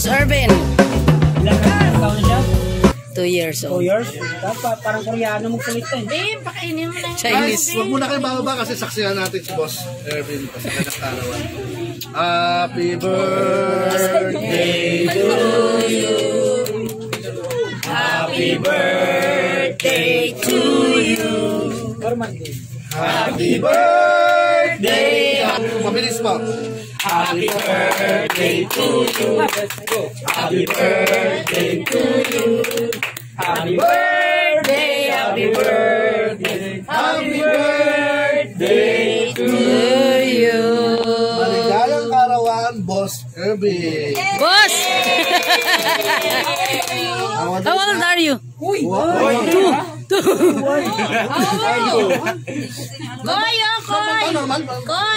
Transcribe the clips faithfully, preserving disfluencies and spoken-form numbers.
Boss Irvin. Ilan taon siya? Two years old. Two years? Dapat parang Koreano mong kulit eh. Babe, pakainin mo lang. Chinese. Huwag muna kayo bababa kasi saksihan natin si Boss Irvin kasi nagkakarawan. Happy birthday to you. Happy birthday to you. Happy birthday. Mabilis mo. Happy birthday to you. Happy birthday to you. Happy birthday, happy birthday, happy birthday to you. Maligayang karawan, Boss Irvin. Boss! How old are you? Uy! Two. Two. Koy, oh, koy! Koy!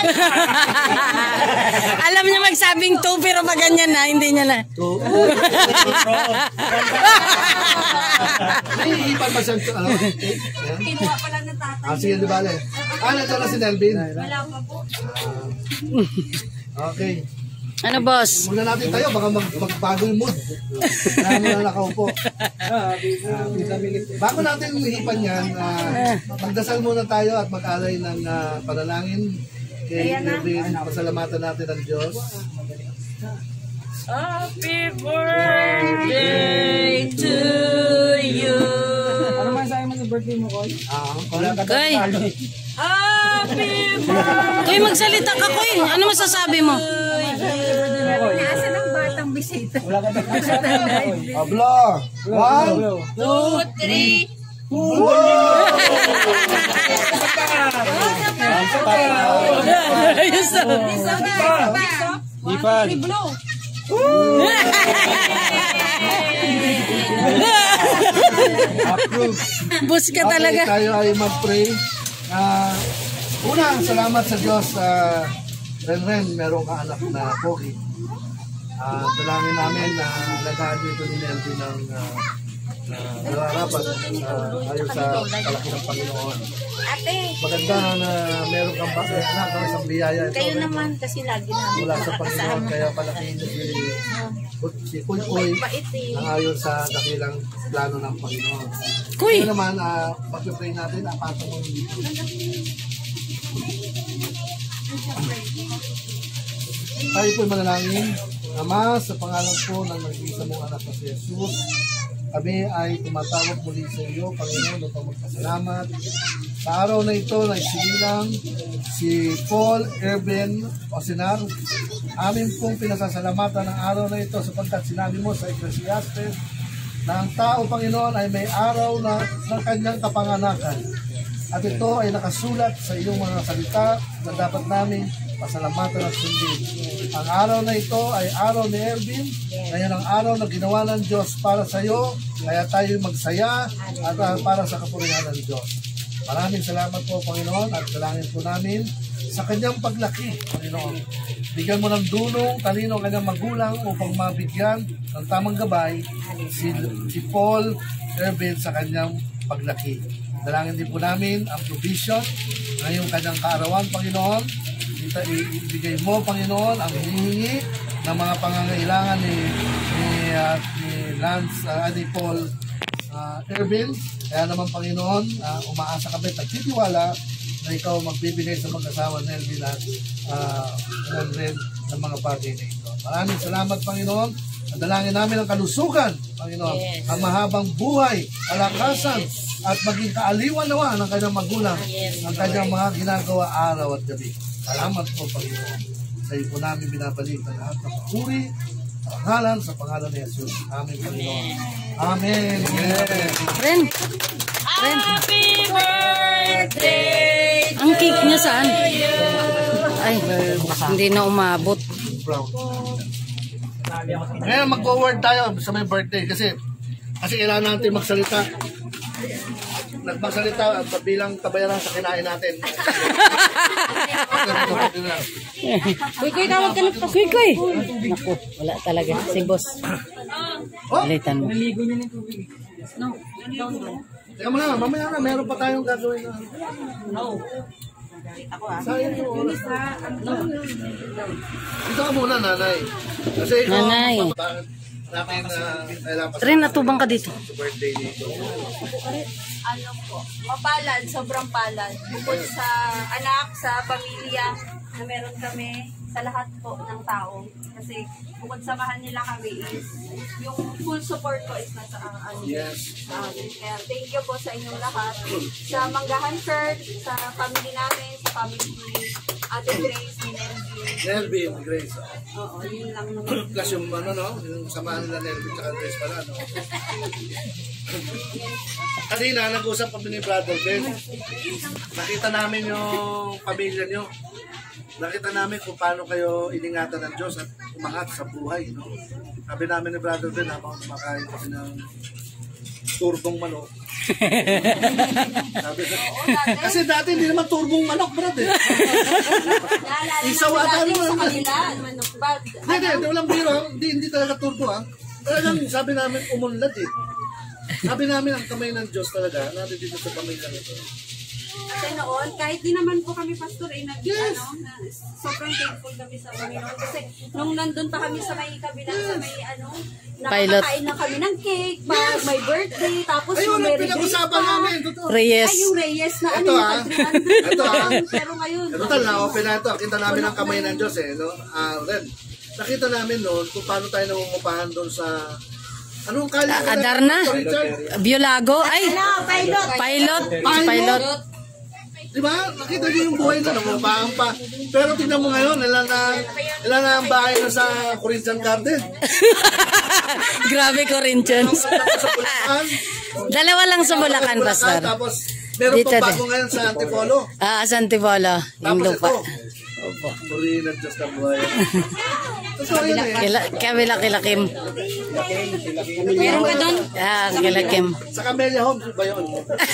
Alam niya magsabing two pero pag ganyan na, hindi niya na. Naiipan ba siya? Ano? Kinuha pala ng tatay. Ah, sige, di ba? Ah, nandiyan na si Nelvin. Wala pa po. Okay. Ano, boss? Muna natin tayo, baka mag magbago yung mood. Kaya mo na nakaupo. Bago natin hipan yan, uh, magdasal muna tayo at mag-alay ng uh, panalangin kay Irvin. Pasalamatan natin ang Diyos. Happy birthday to you. Ano man sa'yo mo sa birthday mo, Koy? Ah, wala ka Koy. Happy birthday. Koy, magsalita ka, Koy. Ano masasabi mo? Nasa ng batang bisita. Wala ka dapat sa Koy. Abla! One! Two, three. Ayos na. Ipan. Boss ka Okay, talaga. tayo ay mag-pray. Uh, una, salamat sa Diyos. Uh, Ren-Ren, meron ka anak na Pogi. Uh, dalangin namin na alagaan dito ni Nelvin ng uh, uh, nararapat uh, ayon sa kalaki ng Panginoon. Ate, Maganda na meron kang bakit anak ng isang biyaya. Ito, kayo naman kasi lagi namin mula sa Panginoon, kaya palakihin niyo si, si Kuy Kuy Bait eh. na ayon sa dakilang plano ng Panginoon. Kuy. Kaya naman, uh, pag-pray natin, apatong mo dito. Tayo po'y manalangin. Ama, sa pangalan po ng nag-iisa mong anak na si Jesus, kami ay tumatawag muli sa iyo, Panginoon, upang magpasalamat. Sa araw na ito, na isinilang si Paul Irvin Osinar, amin pong pinasasalamatan ng araw na ito sapagkat sinabi mo sa Ecclesiastes na ang tao, Panginoon, ay may araw na ng kanyang kapanganakan. At ito ay nakasulat sa iyong mga salita na dapat namin pasalamatan at sundin. Ang araw na ito ay araw ni Irvin. Ngayon ang araw na ginawa ng Diyos para sa iyo. Kaya tayo magsaya at uh, para sa kapurihan ng Diyos. Maraming salamat po, Panginoon, at dalangin po namin sa kanyang paglaki, Panginoon. Bigyan mo ng dunong, talino ang kanyang magulang upang mabigyan ng tamang gabay si, si Paul Irvin sa kanyang paglaki. Dalangin din po namin ang provision ngayong kanyang kaarawan, Panginoon. Ibigay mo, Panginoon, ang hinihingi ng mga pangangailangan ni, ni, uh, ni Lance, uh, ni Paul uh, Irvin. Kaya naman, Panginoon, uh, umaasa kami, nagtitiwala na ikaw magbibigay sa mag-asawa Nelvin at uh, Nelvin ng mga bagay na ito. Maraming salamat, Panginoon. Dalangin namin ang kalusugan, Panginoon, yes. Ang mahabang buhay, kalakasan, yes. At maging kaaliwan naman ng kanyang magulang, yes. Ang kanyang mga ginagawa araw at gabi. Salamat po, Panginoon. Sa iyo po namin binabalik ang lahat ng papuri, pangalan sa pangalan ni Jesus. Amen, Panginoon. Amen. Amen. Ren. Ren. Happy birthday! Ang cake niya saan? Ay, hindi na umabot. Ngayon mag-forward tayo sa may birthday kasi kasi kailangan natin magsalita. Nagpagsalita bilang kabayaran sa kinain natin. Kuy, kuy, tawag ka na pa. Kuy, kuy. Naku, wala talaga. Si boss. Balitan mo. Naligo niya ng tubig. Teka mo na, mamaya na, meron pa tayong gagawin na. No. Kita ko ah. Sayang yung oras. Dito ka muna, nanay. Kasi ikaw, Nanay. bakit namin na kailangan pa Rin, natubang ka dito. sa birthday dito. Ano po, mapalad, sobrang palad. Bukod sa anak, sa pamilya na meron kami, sa lahat po ng tao. Kasi bukod sa mahal nila kami is, yung full support ko is nasa ang ano. Yes. Um, kaya thank you po sa inyong lahat. Sa Manggahan Church, sa family namin, sa family ni Ate Grace, ni Nelvin. Nelvin, Grace. Oo, yun lang naman. Plus yung ano, no? Yung samahan nila Nelvin tsaka Grace pala, no? Kanina, nag-usap kami ni Brother Ben. Nakita namin yung pamilya nyo. Nakita namin kung paano kayo iningatan ng Diyos at umangat sa buhay, no? Sabi namin ni Brother Ben, habang kumakain kami ng turbong manok. Sabi ko, kasi dati hindi naman turbong manok, brother. Naalala Isaw namin ata dati naman. sa kanila, manok bag. Hindi, hindi, hindi, walang biro. Hindi, hindi talaga turbo, ha? Talagang sabi namin, umunlad, eh. Sabi namin, ang kamay ng Diyos talaga, natin dito sa pamilya nito. Kasi noon, kahit di naman po kami pastor, eh, nag, ano, na, sobrang thankful kami sa Panginoon. Kasi nung nandun pa kami sa may kabila, sa may ano, Pilot. nakakain na kami ng cake, pag may birthday, tapos Ayun, yung ang Merry Grace pinag-usapan pa. namin. Totoo. Reyes. Ay, yung Reyes na ano, Ito, yung ah. Adrian. Ito, ah. Pero ngayon, Total, na-open na ito. Kita namin ang kamay ng Diyos, eh, no? Ah, Ren, nakita namin noon kung paano tayo nangungupahan doon sa... Anong kali? Ah, Adarna? Richard? Biolago. Ay, ano, pilot. pilot. Pilot. Pilot. Di ba? Nakita niyo yung buhay na nangungupahan pa. Pero tingnan mo ngayon, ilan na, ilan na ang bahay na sa Corinthian Garden. Grabe, Corinthians. Tapos sa Bulacan. Dalawa lang sa Bulacan, Bulacan, Pastor. Tapos meron Dito pang din. bago ngayon sa Antipolo. Ah, Santipolo. Yung Tapos lupa. ito. Opo. Puri ng Diyos na buhay. Totoo yun eh. Kila, kabila kila Kim. Meron ka doon? Ah, kila Kim. Sa Camellia Homes ba yun?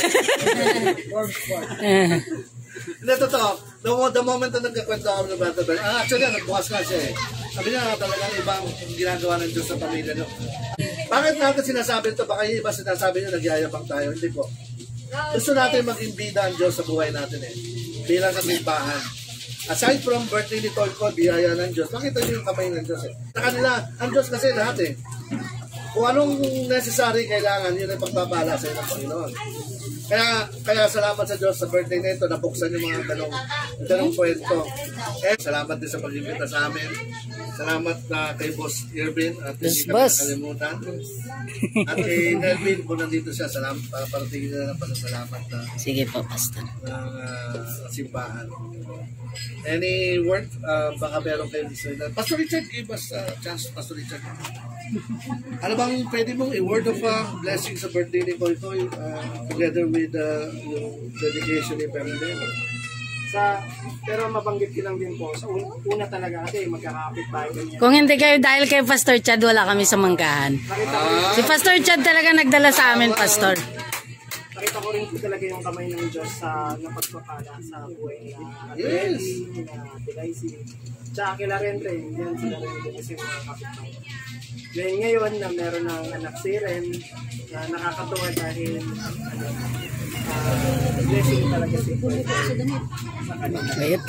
Eh, Hindi, totoo. The, mo- the moment na nagkakwento ako ng Brother Ben, ah, actually, nagbukas nga siya eh. Sabi niya, talagang ibang ginagawa ng Diyos sa pamilya nyo. Bakit natin sinasabi ito? Baka yung iba sinasabi niyo, nagyayabang tayo. Hindi po. Gusto natin maging bida ang Diyos sa buhay natin eh. Bilang sa simbahan. Aside from birthday ni Tolko, biyaya ng Diyos, makita niyo yung kamay ng Diyos eh. Sa kanila, ang Diyos kasi lahat eh. Kung anong necessary kailangan, yun ang pagpapala sa ng Panginoon. Kaya kaya salamat sa Diyos sa birthday na ito, nabuksan yung mga ganong, ganong kwento. Eh, salamat din sa pag-imbita sa amin. Salamat na kay Boss Irvin at hindi kami Boss. nakalimutan. At kay Nelvin, kung nandito siya, salamat, parating na ng pasasalamat na Sige po, Pastor. ng uh, simbahan. Any word? Uh, baka meron kayo gusto na. Pastor Richard, give us a chance, Pastor Richard. Ano bang pwede mong i-word of uh, blessing sa birthday ni Koy Koy uh, together with uh, yung dedication ni Pamela? Sa, pero mabanggit ko lang din po, sa un- una talaga kasi magkakapit bahay kami. Kung hindi kayo, dahil kay Pastor Chad, wala kami sa Manggahan. Nakita ko, Si Pastor Chad talaga nagdala sa amin, Pastor. nakita ko rin po talaga yung kamay ng Diyos sa napagpapala sa buhay nila. Yes. Na Delaisi. Tsaka kila Rentre, yan sila Rentre kasi mga kapitbahay. Ngayon ngayon na meron ng anak si Ren na nakakatuwa dahil ano, ah, blessing talaga si Kuya sa kanila. Wait.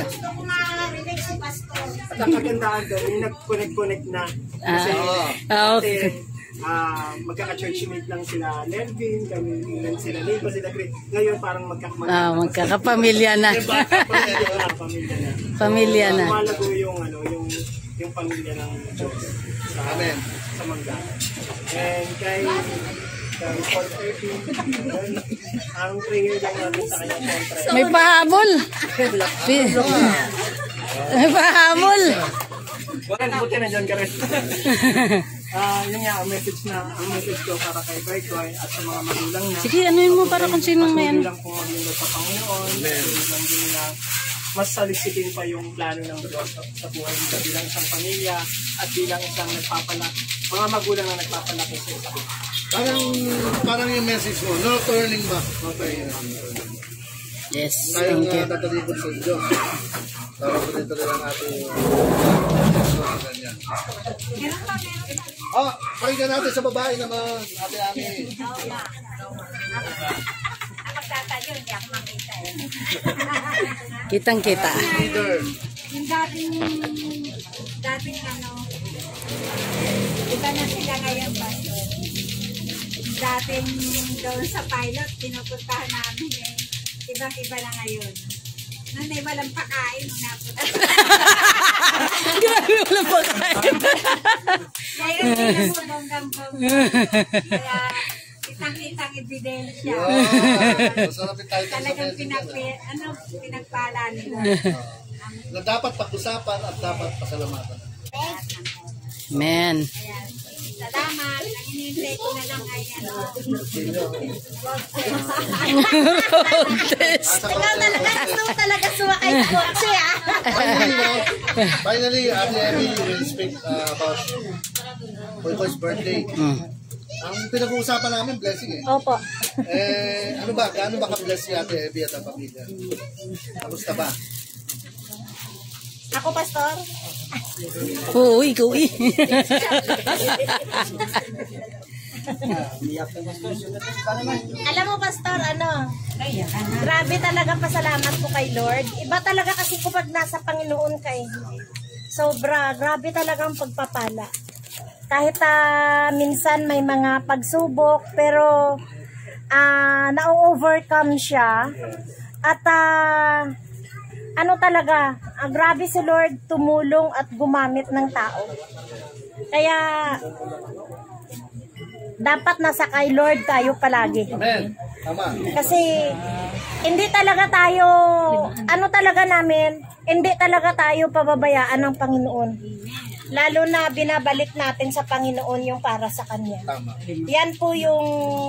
At ang kagandahan doon, yung nag-connect-connect na. Kasi, Ah, kasi okay. ah, magkaka-churchmate lang sila Nelvin, kami lang sila Nico, sila Chris. Ngayon parang magkakamag- Ah, magkakapamilya na. Pamilya na, pamilya na. Pamilya na. Malago yung, ano, yung, yung pamilya ng Diyos sa, Amen. sa Mangga. And kay kay Paul Irvin, yun, ang prayer lang natin sa kanya siyempre. May pahabol. Pi- May pahabol. Bukan, buti na dyan ka rin. Ah, yun nga, ang message na, ang message ko para kay Koy at sa mga magulang na. Sige, anuin mo para kung sinong may Patuloy ano. lang pong maglingkod sa Panginoon. Patuloy lang din na mas salisitin pa yung plano ng Diyos sa, sa buhay nila bilang isang pamilya at bilang isang nagpapalaki, mga magulang na nagpapalaki sa isa. Parang, parang yung message mo, no turning back. No turning back. Yes, Tayong thank you. uh, tatalikod sa Diyos. Tawag ko dito rin ang ating uh, ganyan. Oh, pakinggan natin sa babae naman. Ate Ami. nagtatayo, hindi ako makita eh. Kitang-kita. Leader. Yung dating, dating ano, iba na sila ngayon ba? Yung dating doon sa pilot, pinupuntahan namin eh. Ibang-iba na ngayon. Nung may walang pakain, napunta. Grabe, walang pagkain. Ngayon, hindi na bonggang-bongga. Kaya, kitang-kitang ebidensya. Yeah. Masarap yung title sa Talagang message. pinagpi, ano, pinagpala nila. Na dapat pag-usapan at dapat pasalamatan. Men. Ayan. Salamat. Ang hinihintay ko na lang ay ano. Ikaw talaga, gusto mo talaga sumakay sa kotse ah. Finally, no? Finally, Ate Emmy will speak uh, about Koy Koy's birthday. Mm. Ang pinag-uusapan namin, blessing eh. Opo. Eh, ano ba? Gaano ba ka-bless si Ate Emmy at ang pamilya? Kamusta ba? Ako, Pastor? Oo, ikaw eh. Alam mo, Pastor, ano? Grabe talaga pasalamat ko kay Lord. Iba talaga kasi kapag nasa Panginoon ka eh. Sobra, grabe talaga ang pagpapala. Kahit uh, minsan may mga pagsubok, pero uh, na-overcome siya. At uh, ano talaga, uh, grabe si Lord tumulong at gumamit ng tao. Kaya dapat nasa kay Lord tayo palagi. Amen. Tama. Kasi hindi talaga tayo, ano talaga namin, hindi talaga tayo pababayaan ng Panginoon. Lalo na binabalik natin sa Panginoon yung para sa Kanya. Tama. Yan po yung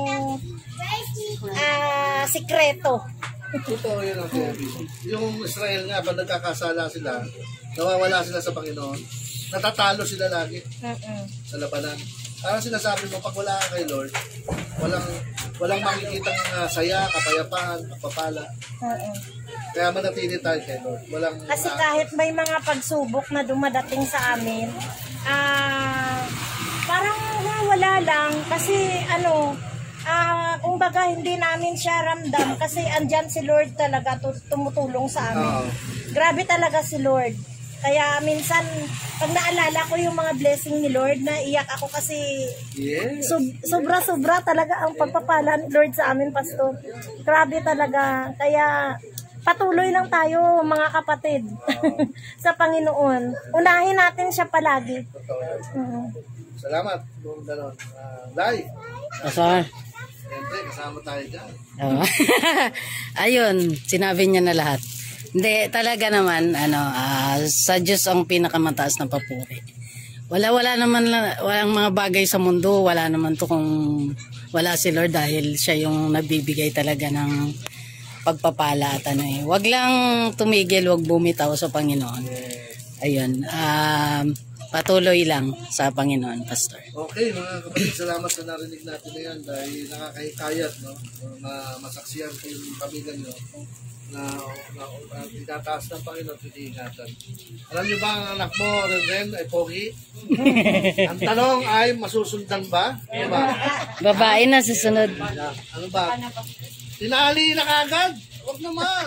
uh, sikreto. Totoo yun ang Emmy. Yung Israel nga, pag nagkakasala sila, nawawala sila sa Panginoon, natatalo sila lagi Mm-mm. sa labanan. Parang sinasabi mo, pag wala ka kay Lord, walang walang makikitang uh, saya, kapayapaan, kapapala. Mm-mm. Kaya manatili tayo kay Lord. Walang Kasi uh, kahit may mga pagsubok na dumadating sa amin, ah parang wala lang. Kasi ano, ah kumbaga hindi namin siya ramdam. Kasi andyan si Lord talaga tumutulong sa amin. uh, Grabe talaga si Lord. Kaya minsan, pag naalala ko yung mga blessing ni Lord, naiyak ako kasi yes. sob- sobra-sobra talaga ang pagpapala ni Lord sa amin, Pastor. Grabe talaga. Kaya patuloy lang tayo, mga kapatid, sa Panginoon. Unahin natin siya palagi. Mm-hmm. Salamat. Kung gano'n. Uh, Lai, Pastor. siyempre, kasama tayo dyan. Oo. Ayun, sinabi niya na lahat. Hindi, talaga naman, ano, ah, sa Diyos ang pinakamataas na papuri. Wala, wala naman, walang mga bagay sa mundo, wala naman to kung wala si Lord dahil siya yung nagbibigay talaga ng pagpapala at ano eh. Wag lang tumigil, wag bumitaw sa Panginoon. Ayun, um, patuloy lang sa Panginoon, Pastor. Okay, mga kapatid, salamat sa narinig natin na yan dahil nakakahikayat, no? Na masaksiyan kayo ng pamilya nyo na, na, na tinataas ng Panginoon at iniingatan. Alam nyo ba ang anak mo, Ren, ay pogi? Ang tanong ay, masusundan ba? Ano ba? Babae na susunod. Ano ba? Tinali na kagad? Huwag naman.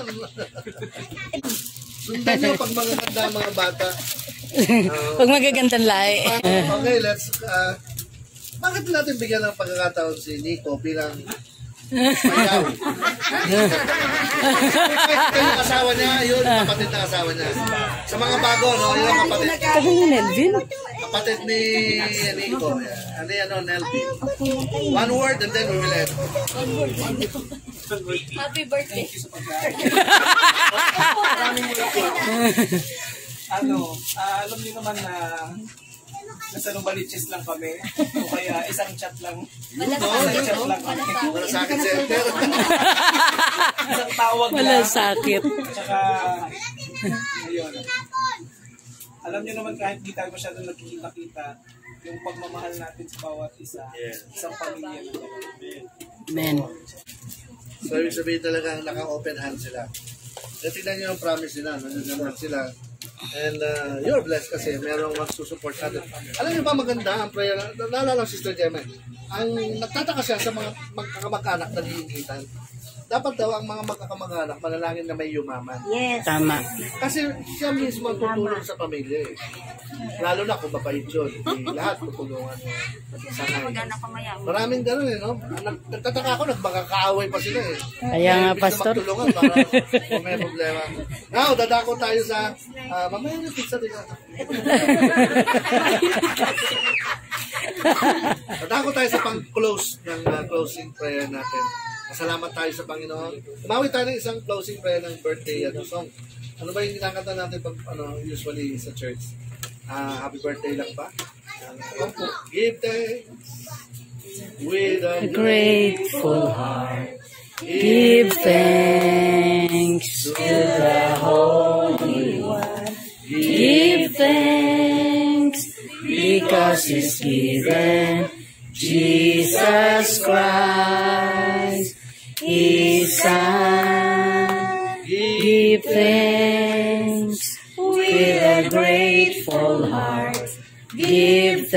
Sundan nyo pag mga ganda mga bata. Pag magagandang lahi. Okay, let's... Uh, bakit natin bigyan ng pagkakataon si Nico bilang mayaw? Ito yung asawa niya, yun, kapatid na asawa niya. Sa mga bago, no, yun ang kapatid. Tagal ni Nelvin. Kapatid ni Nico. Ano yan, no, Nelvin? One word and then we will end. Happy birthday. Ano, ah, alam niyo naman na nasa Novaliches lang kami. O kaya isang chat lang. Isang chat lang kami. Wala sa akin, center. Isang tawag Wala lang. sakit. Tsaka, ayun. Alam niyo naman kahit di tayo masyadong nagkikita-kita, yung pagmamahal natin sa bawat isa, isang pamilya na talaga. Amen. So, ibig sabihin talagang naka-open hand sila. So, tignan nyo yung promise nila, nananahan sila. And uh, you're blessed kasi merong magsusupport natin. Alam niyo ba maganda ang prayer? Naalala ko, Sister Gemma, ang nagtataka siya sa mga magkakamag-anak na hihingitan. dapat daw ang mga magkakamag-anak manalangin na may yumaman. Yes. Tama. Kasi siya mismo ang tutulong sa pamilya eh. Lalo na kung mabait yun. Eh, lahat tutulungan mo. Sa Magana ka mayaman. Maraming gano'n eh, no? Nag- Nagtataka ako, nagmakakaaway pa sila eh. Kaya nga, Imbis na Pastor. magtulungan para kung may problema. Now, dadako tayo sa, ah, mamaya yung pizza din ako. Dadako tayo sa pang-close ng ah, closing prayer natin. Masalamat tayo sa Panginoon. Umawi tayo ng isang closing prayer ng birthday ano, song. Ano ba yung kinakanta natin pag, ano, usually sa church? Ah, happy birthday lang ba? Uh, give thanks with a Grateful heart, give thanks to the Holy One. Give thanks because He's given Jesus Christ, His Son. Give thanks with a grateful heart. Give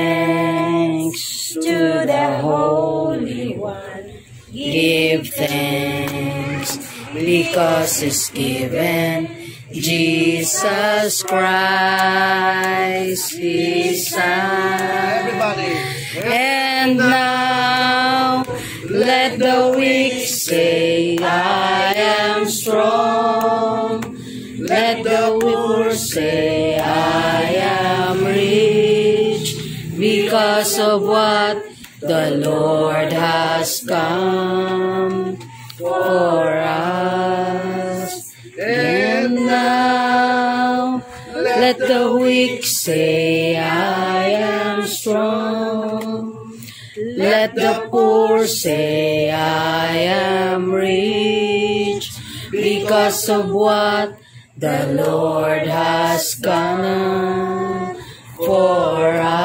thanks to the Holy One. Give thanks because He's given Jesus Christ, His Son. Everybody. And now let the weak say, I am strong. Let the poor say, I am rich, because of what the Lord has come for us. And now let the weak say, I am strong. Let the poor say, I am rich, because of what the Lord has come for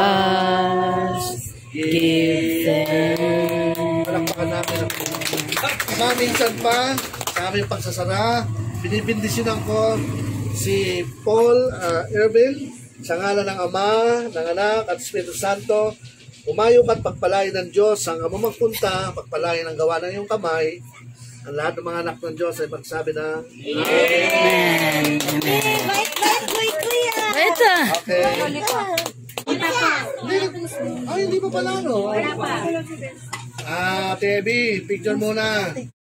us. Give thanks. Palakpakan natin ang Ama, minsan pa, sa aming pagsasara, binibindisyonan ko si Paul uh, Erbil, sa ngalan ng Ama, ng Anak, at Espiritu Santo. Umayok at pagpalain ng Diyos ang amang magpunta, pagpalain ang gawa ng iyong kamay. Ang lahat ng mga anak ng Diyos ay magsabi na Amen. Amen. Wait ah. okay. Hindi, ay, hindi pa pala, no? Ah, Tebi, picture muna.